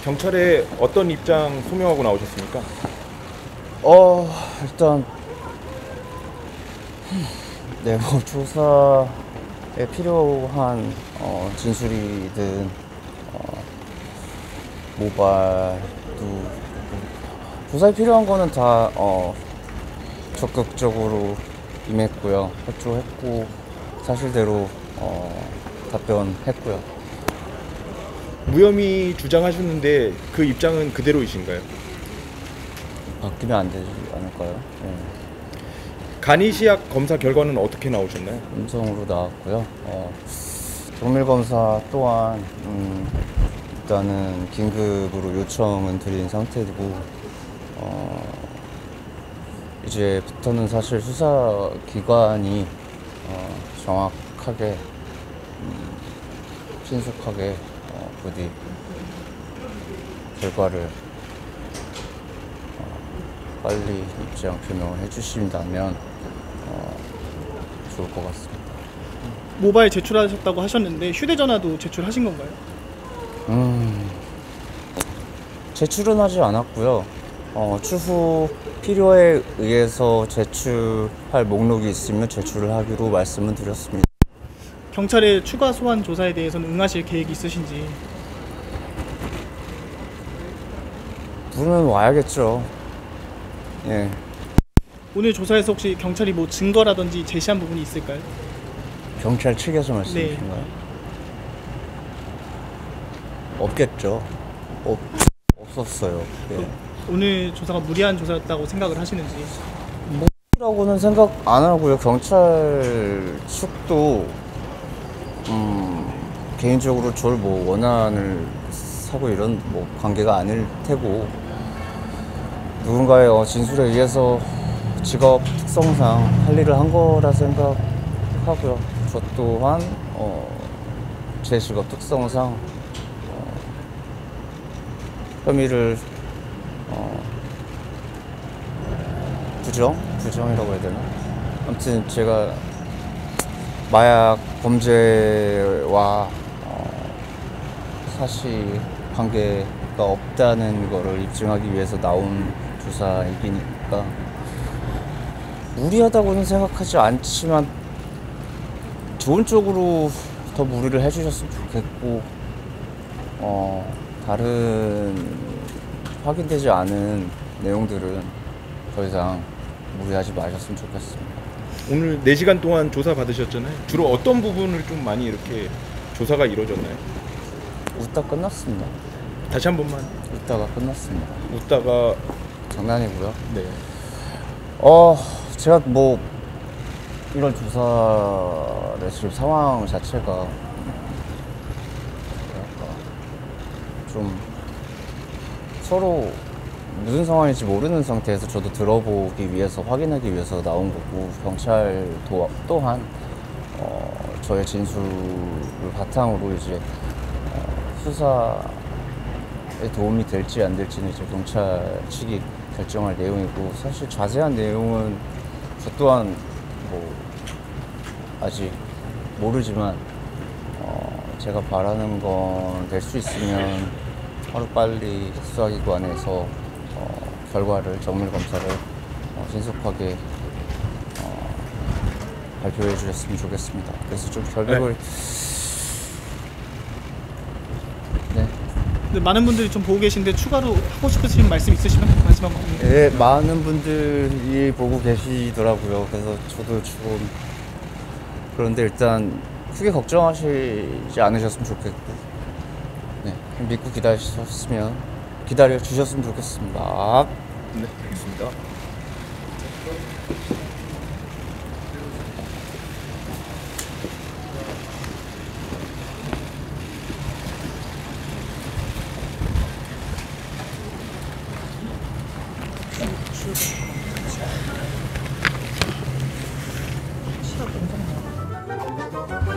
경찰에 어떤 입장 소명하고 나오셨습니까? 일단 네, 뭐 조사에 필요한 진술이든 모발도 조사에 필요한 거는 다 적극적으로 임했고요. 협조했고 사실대로 답변했고요. 무혐의 주장하셨는데 그 입장은 그대로이신가요? 바뀌면 안 되지 않을까요? 네. 간이시약 검사 결과는 어떻게 나오셨나요? 음성으로 나왔고요. 정밀 검사 또한 일단은 긴급으로 요청은 드린 상태이고 이제부터는 사실 수사기관이 정확하게 신속하게 부디 결과를 빨리 입장 표명을 해주신다면 좋을 것 같습니다. 모바일 제출하셨다고 하셨는데 휴대전화도 제출하신 건가요? 제출은 하지 않았고요. 추후 필요에 의해서 제출할 목록이 있으면 제출을 하기로 말씀을 드렸습니다. 경찰의 추가 소환 조사에 대해서는 응하실 계획이 있으신지. 부르면 와야겠죠. 예. 오늘 조사에서 혹시 경찰이 뭐 증거라든지 제시한 부분이 있을까요? 경찰 측에서 말씀이신가요? 없겠죠. 없었어요. 예. 오늘 조사가 무리한 조사였다고 생각을 하시는지. 라고는 생각 안 하고요. 경찰 측도 개인적으로 저를 뭐 원한을 사고 이런 뭐 관계가 아닐 테고 누군가의 진술에 의해서 직업 특성상 할 일을 한 거라 생각하고요. 저 또한 제 직업 특성상 혐의를 부정이라고 해야 되나? 아무튼 제가 마약 범죄와 사실 관계가 없다는 거를 입증하기 위해서 나온 조사이니까 무리하다고는 생각하지 않지만 좋은 쪽으로 더 무리를 해주셨으면 좋겠고 다른 확인되지 않은 내용들은 더 이상 무리하지 마셨으면 좋겠습니다. 오늘 4시간 동안 조사 받으셨잖아요. 주로 어떤 부분을 좀 많이 이렇게 조사가 이루어졌나요? 웃다 끝났습니다. 다시 한 번만. 웃다가 끝났습니다. 웃다가. 장난이고요. 네. 제가 뭐 이런 조사의 지금 상황 자체가 좀 서로 무슨 상황인지 모르는 상태에서 저도 들어보기 위해서 확인하기 위해서 나온 거고 경찰 또한 저의 진술을 바탕으로 이제 수사에 도움이 될지 안 될지는 이제 경찰 측이 결정할 내용이고 사실 자세한 내용은 저 또한 뭐 아직 모르지만 제가 바라는 건 될 수 있으면 하루빨리 수사기관에서 결과를 정밀검사를 신속하게 발표해 주셨으면 좋겠습니다. 그래서 좀 결백을 네. 근데 많은 분들이 좀 보고 계신데 추가로 하고 싶으신 말씀 있으시면 마지막 말씀. 네, 많은 분들이 보고 계시더라고요. 그래서 저도 좀 그런데 일단 크게 걱정하시지 않으셨으면 좋겠고 네, 믿고 기다려 주셨으면 좋겠습니다. 네, 알겠습니다. 시각